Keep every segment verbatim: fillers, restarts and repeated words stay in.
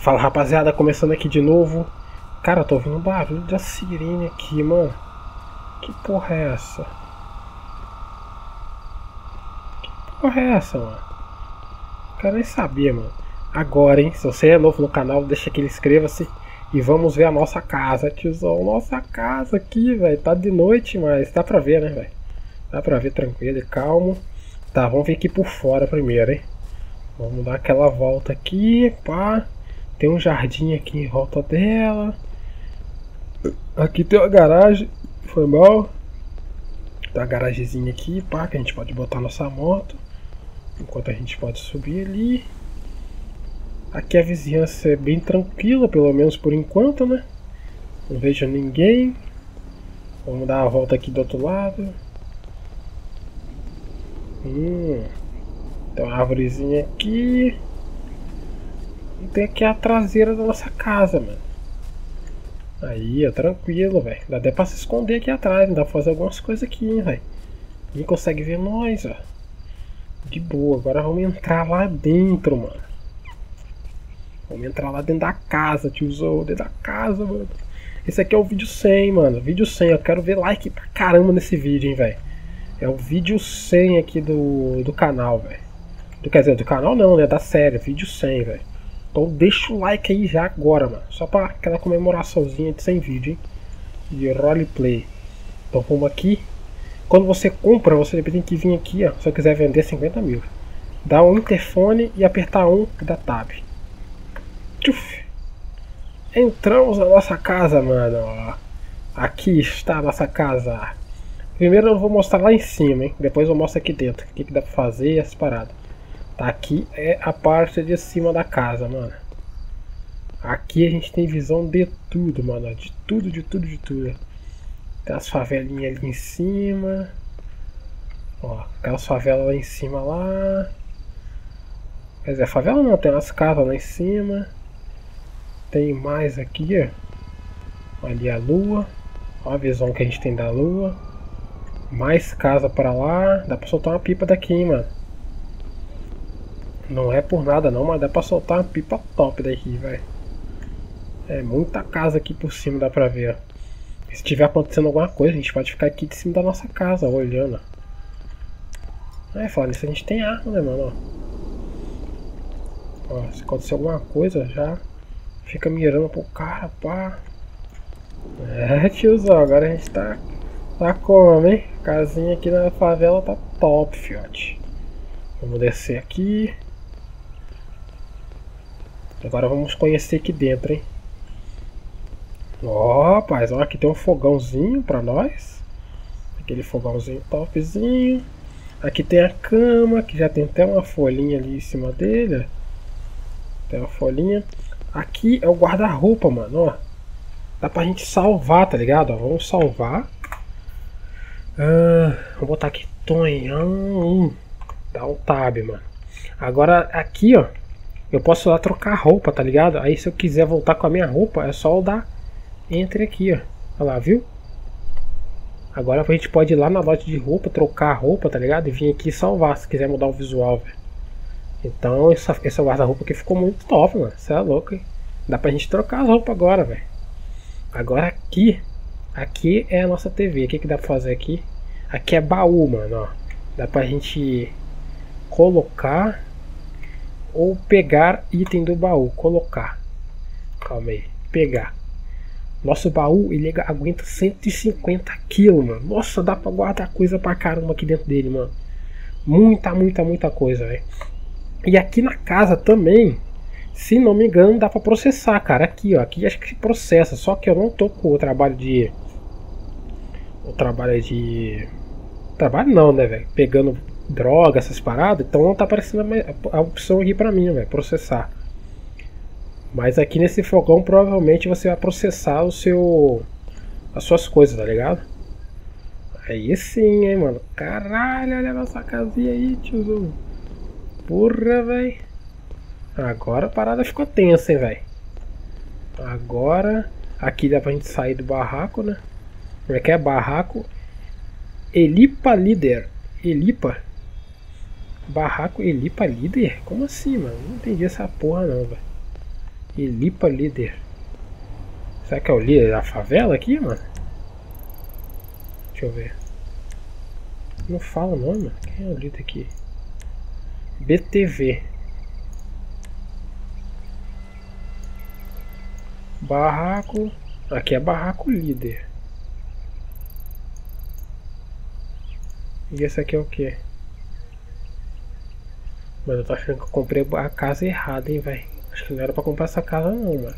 Fala rapaziada, começando aqui de novo. Cara, eu tô ouvindo um barulho da sirene aqui, mano. Que porra é essa? Que porra é essa, mano? Quero nem saber, mano. Agora, hein? Se você é novo no canal, deixa aquele inscreva-se. E vamos ver a nossa casa, tiozão. Nossa casa aqui, velho. Tá de noite, mas dá pra ver, né, velho? Dá pra ver tranquilo e calmo. Tá, vamos ver aqui por fora primeiro, hein? Vamos dar aquela volta aqui, pá. Tem um jardim aqui em volta dela. Aqui tem uma garagem. Foi mal. Tem uma garagemzinha aqui, pá, que a gente pode botar nossa moto. Enquanto a gente pode subir ali. Aqui a vizinhança é bem tranquila, pelo menos por enquanto, né? Não vejo ninguém. Vamos dar a volta aqui do outro lado. Hum. Tem uma árvorezinha aqui. E tem aqui a traseira da nossa casa, mano. Aí, ó, tranquilo, velho. Dá até pra se esconder aqui atrás. Dá pra fazer algumas coisas aqui, hein, velho. Ninguém consegue ver nós, ó. De boa. Agora vamos entrar lá dentro, mano. Vamos entrar lá dentro da casa, tiozão. Dentro da casa, mano. Esse aqui é o vídeo cem, mano. Vídeo cem. Eu quero ver like pra caramba nesse vídeo, hein, velho. É o vídeo cem aqui do, do canal, velho. Quer dizer, do canal não, né? Da série. Vídeo cem, velho. Então deixa o like aí já agora, mano. Só pra aquela comemoraçãozinha de cem vídeo, hein? De roleplay. Então vamos aqui. Quando você compra, você tem que vir aqui, ó. Se você quiser vender cinquenta mil. Dá um interfone e apertar um da tab. Tchuf. Entramos na nossa casa, mano. Ó. Aqui está a nossa casa. Primeiro eu vou mostrar lá em cima, hein? Depois eu mostro aqui dentro. O que, que dá pra fazer e as paradas. Tá, aqui é a parte de cima da casa, mano. Aqui a gente tem visão de tudo, mano. De tudo, de tudo, de tudo. Tem as favelinhas ali em cima. Ó, aquelas favelas lá em cima lá. Quer dizer, favela não, tem umas casas lá em cima. Tem mais aqui, ó. Ali a lua. Ó a visão que a gente tem da lua. Mais casa pra lá. Dá pra soltar uma pipa daqui, hein, mano. Não é por nada não, mas dá pra soltar uma pipa top daqui, velho. É muita casa aqui por cima, dá pra ver. E se tiver acontecendo alguma coisa, a gente pode ficar aqui de cima da nossa casa, ó, olhando. É, falando isso, a gente tem arma, né, mano? Ó. Ó, se acontecer alguma coisa, já fica mirando pro cara, pá. É, tiozão, agora a gente tá, tá como, hein? Casinha aqui na favela tá top, fiote. Vamos descer aqui. Agora vamos conhecer aqui dentro, hein? Ó, rapaz, ó, aqui tem um fogãozinho pra nós. Aquele fogãozinho topzinho. Aqui tem a cama, que já tem até uma folhinha ali em cima dele. Tem uma folhinha. Aqui é o guarda-roupa, mano, ó. Dá pra gente salvar, tá ligado? Ó, vamos salvar. Ah, vou botar aqui Tonhão. Dá um tab, mano. Agora aqui, ó. Eu posso lá trocar roupa, tá ligado? Aí se eu quiser voltar com a minha roupa, é só eu dar entre aqui, ó. Olha lá, viu? Agora a gente pode ir lá na loja de roupa, trocar a roupa, tá ligado? E vir aqui salvar, se quiser mudar o visual, velho. Então essa, esse guarda-roupa aqui ficou muito top, mano. Você é louco, hein? Dá pra gente trocar as roupas agora, velho. Agora aqui. Aqui é a nossa T V. O que, que dá pra fazer aqui? Aqui é baú, mano, ó. Dá pra gente colocar ou pegar item do baú. Colocar. Calma aí. Pegar. Nosso baú, ele aguenta cento e cinquenta quilos, mano. Nossa, dá pra guardar coisa pra caramba aqui dentro dele, mano. Muita, muita, muita coisa, velho. E aqui na casa também, se não me engano, dá pra processar, cara. Aqui, ó. Aqui acho que processa. Só que eu não tô com o trabalho de... O trabalho de... Trabalho não, né, velho? Pegando droga, essas paradas. Então não tá aparecendo a opção aqui pra mim, velho. Processar. Mas aqui nesse fogão provavelmente você vai processar o seu... As suas coisas, tá ligado? Aí sim, hein, mano. Caralho, olha a nossa casinha aí, tiozão. Porra, velho. Agora a parada ficou tensa, hein, velho. Agora... Aqui dá pra gente sair do barraco, né? Como é que é? Barraco... Elipa Líder. Elipa? Barraco Elipa Líder? Como assim, mano? Não entendi essa porra não, velho. Elipa líder. Será que é o líder da favela aqui, mano? Deixa eu ver. Não fala o nome, mano. Quem é o líder aqui? B T V. Barraco. Aqui é barraco líder. E esse aqui é o que? Mano, eu tô achando que eu comprei a casa errada, hein, velho. Acho que não era pra comprar essa casa não, mano.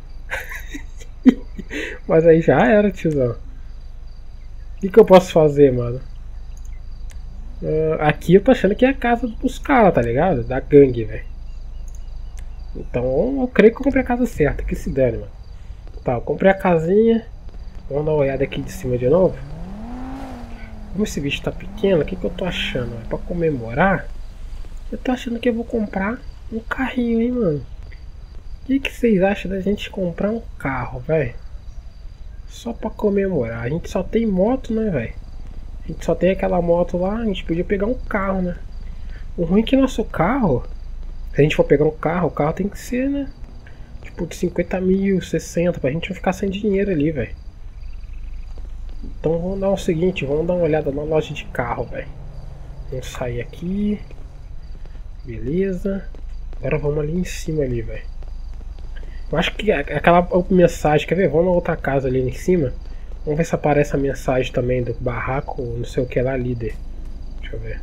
Mas aí já era, tiozão. O que, que eu posso fazer, mano? Uh, aqui eu tô achando que é a casa dos caras, tá ligado? Da gangue, velho. Então eu creio que eu comprei a casa certa, que se dane, mano. Tá, eu comprei a casinha. Vamos dar uma olhada aqui de cima de novo. Como esse bicho tá pequeno, o que, que eu tô achando? É pra comemorar? Eu tô achando que eu vou comprar um carrinho, hein, mano. O que, que vocês acham da gente comprar um carro, velho? Só pra comemorar. A gente só tem moto, né, velho? A gente só tem aquela moto lá. A gente podia pegar um carro, né? O ruim é que nosso carro, se a gente for pegar um carro, o carro tem que ser, né? Tipo de cinquenta mil, sessenta, pra gente não ficar sem dinheiro ali, velho. Então vamos dar o seguinte, vamos dar uma olhada na loja de carro, velho. Vamos sair aqui. Beleza. Agora vamos ali em cima ali, velho. Eu acho que aquela mensagem, quer ver? Vamos na outra casa ali em cima. Vamos ver se aparece a mensagem também do barraco, não sei o que lá, líder. Deixa eu ver.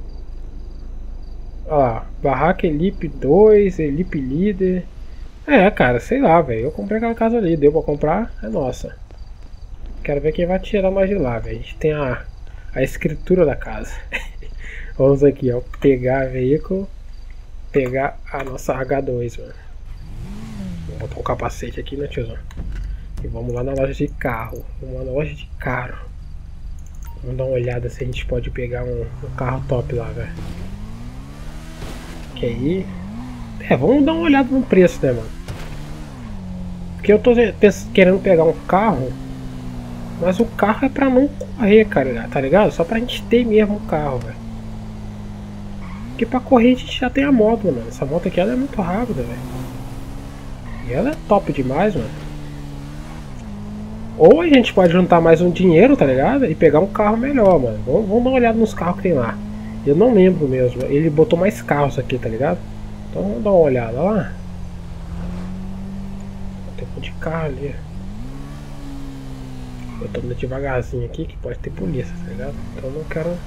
Olha lá, barraco Elipe dois, Elipe líder. É, cara, sei lá, velho. Eu comprei aquela casa ali, deu pra comprar, é nossa. Quero ver quem vai tirar mais de lá, velho. A gente tem a, a escritura da casa. Vamos aqui, ó. Pegar veículo. Pegar a nossa H dois, mano. Vou botar um capacete aqui, né, tiozão? E vamos lá na loja de carro. Vamos lá na loja de carro. Vamos dar uma olhada se a gente pode pegar um, um carro top lá, velho. Que aí... É, vamos dar uma olhada no preço, né, mano? Porque eu tô querendo pegar um carro, mas o carro é pra não correr, cara, tá ligado? Só pra gente ter mesmo o carro, velho. Porque pra correr a gente já tem a moto, mano. Essa moto aqui ela é muito rápida, velho. E ela é top demais, mano. Ou a gente pode juntar mais um dinheiro, tá ligado? E pegar um carro melhor, mano. Vamos, vamos dar uma olhada nos carros que tem lá. Eu não lembro mesmo. Ele botou mais carros aqui, tá ligado? Então vamos dar uma olhada lá. Tem um de carro ali. Eu tô andando devagarzinho aqui que pode ter polícia, tá ligado? Então eu não quero...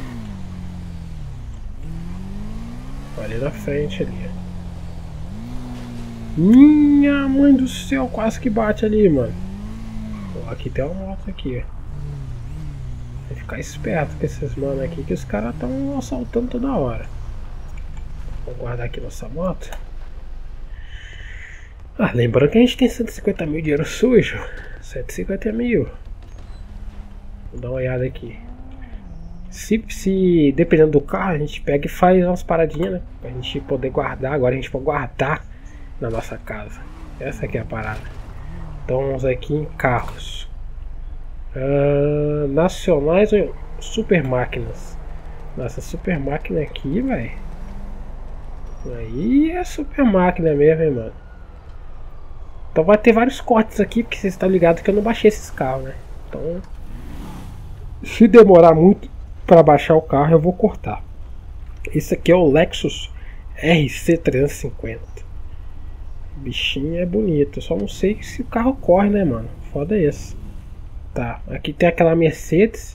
Ali na frente ali. Minha mãe do céu, quase que bate ali, mano. Ó, aqui tem uma moto aqui, ó. Tem que ficar esperto com esses manos aqui, que os caras estão assaltando toda hora. Vou guardar aqui nossa moto. Ah, lembrando que a gente tem cento e cinquenta mil de dinheiro sujo. cento e cinquenta mil. Vou dar uma olhada aqui. Se, se dependendo do carro, a gente pega e faz umas paradinhas, né? Pra gente poder guardar. Agora a gente pode guardar na nossa casa. Essa aqui é a parada. Então vamos aqui em carros. Uh, nacionais ou super máquinas? Nossa, super máquina aqui, velho. Aí é super máquina mesmo, hein, mano. Então vai ter vários cortes aqui, porque vocês estão ligados que eu não baixei esses carros, né? Então, se demorar muito para baixar o carro, eu vou cortar. Esse aqui é o Lexus R C trezentos e cinquenta. O bichinho é bonito, eu só não sei se o carro corre, né, mano? Foda esse. Tá, aqui tem aquela Mercedes.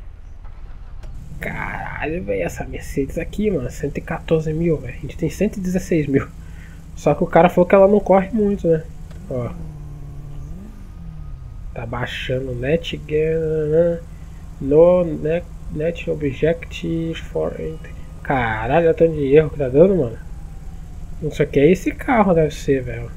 Caralho, velho, essa Mercedes aqui, mano, cento e quatorze mil, velho. A gente tem cento e dezesseis mil. Só que o cara falou que ela não corre muito, né? Ó. Tá baixando net gain, no net, net object for. Caralho, olha o tanto de erro que tá dando, mano. Isso aqui é esse carro, deve ser, velho.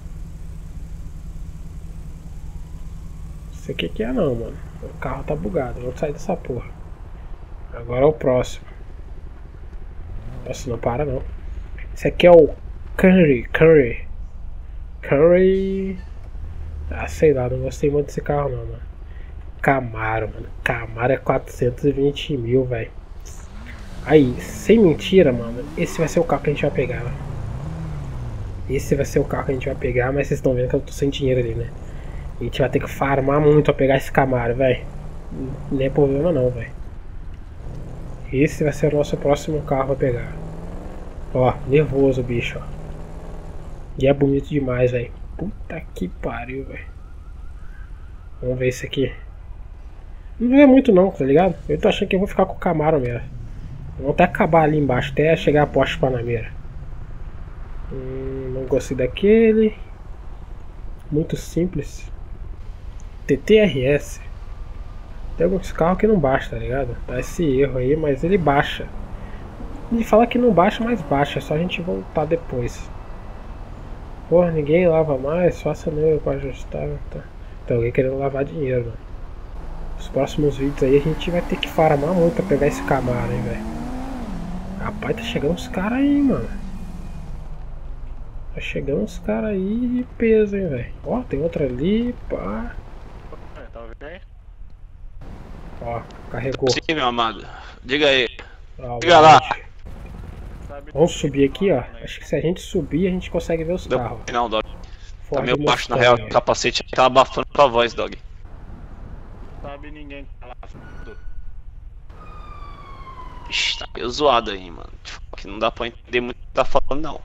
Isso aqui que é não, mano. O carro tá bugado, vamos sair dessa porra. Agora é o próximo. Nossa, não para não. Esse aqui é o Camry, Camry. Camry. Ah, sei lá, não gostei muito desse carro não, mano. Camaro, mano. Camaro é quatrocentos e vinte mil, velho. Aí, sem mentira, mano. Esse vai ser o carro que a gente vai pegar, né? Esse vai ser o carro que a gente vai pegar, mas vocês estão vendo que eu tô sem dinheiro ali, né? A gente vai ter que farmar muito pra pegar esse Camaro, velho. Não é problema não, velho. Esse vai ser o nosso próximo carro a pegar. Ó, nervoso o bicho, ó. E é bonito demais, velho. Puta que pariu, velho. Vamos ver esse aqui. Não é muito não, tá ligado? Eu tô achando que eu vou ficar com o Camaro mesmo. Vamos até acabar ali embaixo, até chegar a Porsche Panamera. Hum, não gostei daquele. Muito simples. T T R S. Tem alguns carros que não baixa, tá ligado? Dá esse erro aí, mas ele baixa. Ele fala que não baixa, mas baixa. É só a gente voltar depois. Porra, ninguém lava mais. Faça neuro pra ajustar. Tá. Tem alguém querendo lavar dinheiro, mano. Os próximos vídeos aí a gente vai ter que farmar muito pra pegar esse Camaro, hein, velho. Rapaz, tá chegando uns caras aí, mano. Tá chegando uns caras aí de peso, hein, velho. Ó, tem outra ali, pá. Tá ouvindo aí? Ó, carregou. Sim, meu amado. Diga aí. Ó, Diga lá. Vamos subir aqui, ó. Acho que se a gente subir, a gente consegue ver os Deu carros. não, dog. Tá Ford meio baixo na Mustang, real. ó. O capacete tá abafando tua voz, dog. Sabe ninguém que tá lá. Ixi, tá meio zoado aí, mano. Tipo, que não dá pra entender muito o que tá falando, não.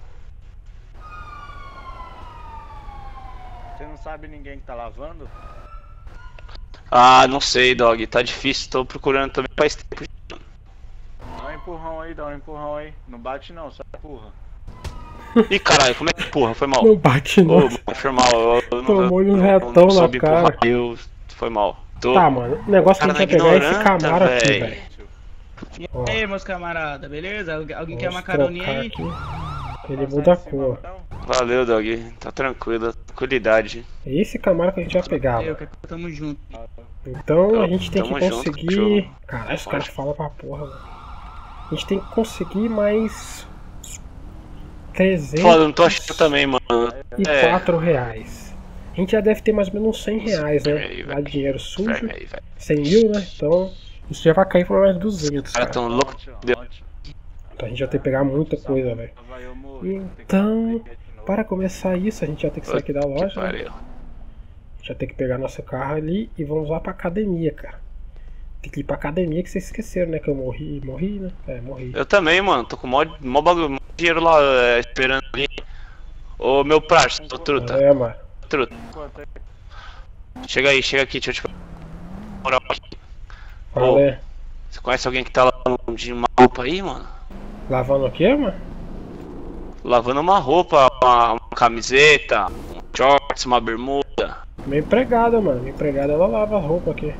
Você não sabe ninguém que tá lavando? Ah, não sei, dog. Tá difícil. Tô procurando também faz tempo. Dá um empurrão aí, dá um empurrão aí. Não bate não, só empurra. Ih, caralho, como é que porra? Foi mal. Não bate Ô, não. mano, foi mal. Eu, eu, Tomou eu, um eu, retão eu não na soube cara. empurrar, eu, foi mal. Tô... Tá, mano. O negócio que a gente vai Cara, pegar é esse ignoranta, Camaro aqui, véi. velho. E Ó. aí, meus camaradas, beleza? Algu- Alguém quer Vamos uma caroninha trocar aí? aqui. Ele muda a cor. Valeu, dog. Tá tranquilo. Tranquilidade. É esse Camaro que a gente vai pegar, Eu, mano. que tamo junto. Então a gente tem que Tamo junto, conseguir. cachorro. Caralho, os caras falam pra porra, mano. A gente tem que conseguir mais. trezentos Foda, não tô achando também, mano. e É. quatro reais. A gente já deve ter mais ou menos uns cem reais, né? Aí, Lá velho. de dinheiro sujo. Ferme aí, velho. cem mil, né? Então isso já vai cair pra mais duzentos, Os caras cara. tão loucos. Então a gente já tem que pegar muita coisa, velho. Então, para começar isso, a gente já tem que sair aqui da Que loja, né? pariu. Já tem que pegar nosso carro ali e vamos lá pra academia, cara. Tem que ir pra academia que vocês esqueceram, né? Que eu morri, morri, né? É, morri. Eu também, mano. Tô com mó, mó bagulho, mó dinheiro lá é, esperando ali. Ô, meu parça, ô truta. É, mano. Truta. Chega aí, chega aqui, deixa eu te moral aqui. Fala aí. Você conhece alguém que tá lavando de uma roupa aí, mano? Lavando o quê, mano? Lavando uma roupa, uma, uma camiseta, um shorts, uma bermuda. Minha empregada, mano. Minha empregada, ela lava a roupa aqui.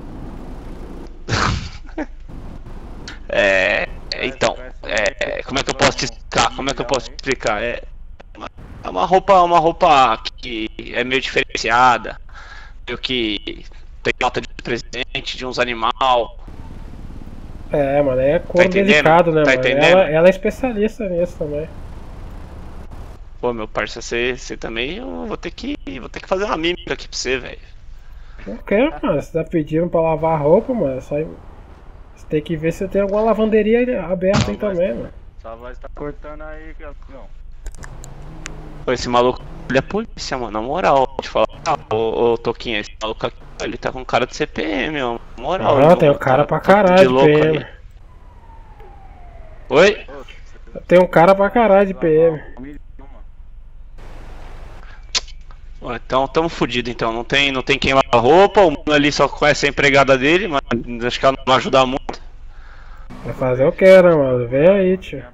É. Então, é, como é que eu posso te explicar? Como é que eu posso te explicar? É uma, é uma roupa, uma roupa que é meio diferenciada, meio que tem nota de presente, de uns animal. É, mano, é couro entendendo? delicado, né, Tá mano? entendendo? Ela, ela é especialista nisso também. Pô, meu parceiro, você, você também, eu vou ter que, vou ter que fazer uma mímica aqui pra você, velho. Por quê, mano? Você tá pedindo pra lavar a roupa, mano? Só... Você tem que ver se tem alguma lavanderia aberta aí também, mano. Sua voz tá cortando aí, não. Pô, esse maluco, ele é polícia, mano, na moral, vou te falar. Ah, ô, ô Toquinha, esse maluco aqui, ele tá com cara de C P M, ó, na moral. Ah, ele tem não um cara tá- pra tá caralho de de louco P M. aí. Oi? Tem um cara pra caralho de P M. Ó, então tamo fudido então, não tem, não tem quem lavar roupa, o mano ali só conhece a empregada dele, mas acho que ela não vai ajudar muito. Vai fazer o que, né, mano? Vem aí, tio.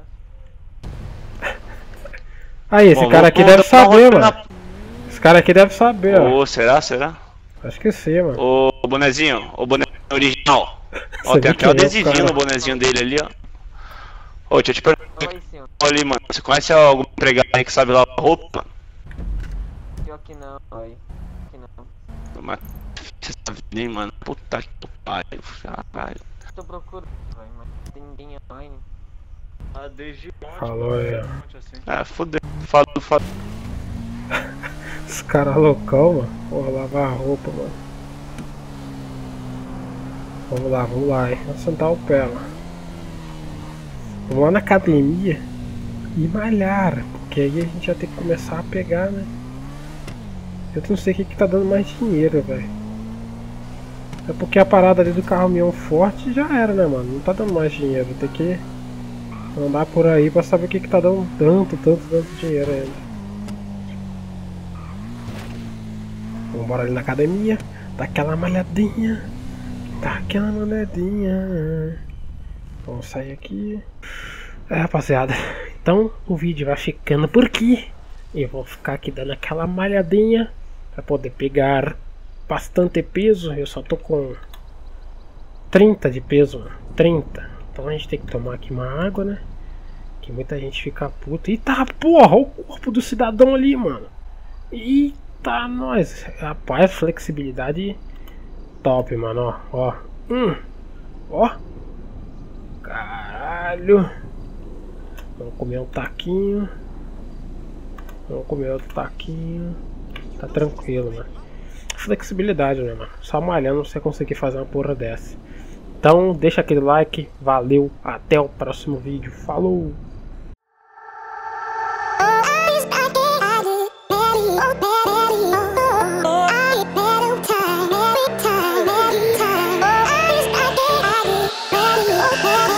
Aí, esse Bom, cara vou- aqui vou deve dar uma saber, volta mano. Esse cara aqui deve saber, na- ó. Ô, será, será? Acho que sim, mano. Ô, bonezinho, ô bonezinho original. Ó, Você tem viu até o que é, adesivinho cara? no bonezinho dele ali, ó. Ô, deixa eu te perguntar Oi, senhor. ali, mano, você conhece algum empregado aí que sabe lavar roupa? Pior que não, oi. Que não. Mas, essa vida, hein, mano, puta que pariu, caralho. Tô procurando, velho, mas não tem ninguém online. Ah, desde ontem, Falou aí, ó. ontem, assim. Ah, fodeu, falo, falo. Esse cara loucão, mano. Porra, lavar a roupa, mano. Vamos lá, vamos lá, hein. Vamos sentar o pé, mano. Vamos lá na academia e malhar. Porque que aí a gente já tem que começar a pegar, né? Eu não sei o que, que tá dando mais dinheiro, velho. É porque a parada ali do caminhão forte já era, né, mano? Não tá dando mais dinheiro. Tem que andar por aí pra saber o que, que tá dando tanto, tanto, tanto dinheiro ainda. Vambora ali na academia. Dá aquela malhadinha. Dá aquela malhadinha. Vamos sair aqui. É, rapaziada. Então o vídeo vai ficando por aqui. Eu vou ficar aqui dando aquela malhadinha pra poder pegar bastante peso. Eu só tô com trinta de peso, mano. trinta. Então a gente tem que tomar aqui uma água, né? Que muita gente fica puta. Eita porra, o corpo do cidadão ali, mano. Eita, nós. Rapaz, flexibilidade top, mano. Ó, ó. Hum. Ó. Caralho. Vamos comer um taquinho. Vamos comer outro taquinho. Tá tranquilo, mano. Flexibilidade, né, mano? Só malhando você conseguir fazer uma porra dessa. Então, deixa aquele like. Valeu. Até o próximo vídeo. Falou! Oh,